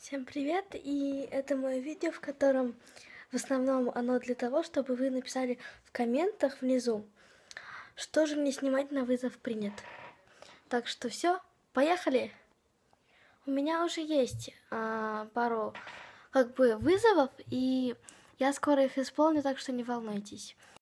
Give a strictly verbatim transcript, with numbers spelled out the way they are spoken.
Всем привет, и это мое видео, в котором в основном оно для того, чтобы вы написали в комментах внизу, что же мне снимать на вызов принят. Так что все, поехали! У меня уже есть а, пару как бы вызовов, и я скоро их исполню, так что не волнуйтесь.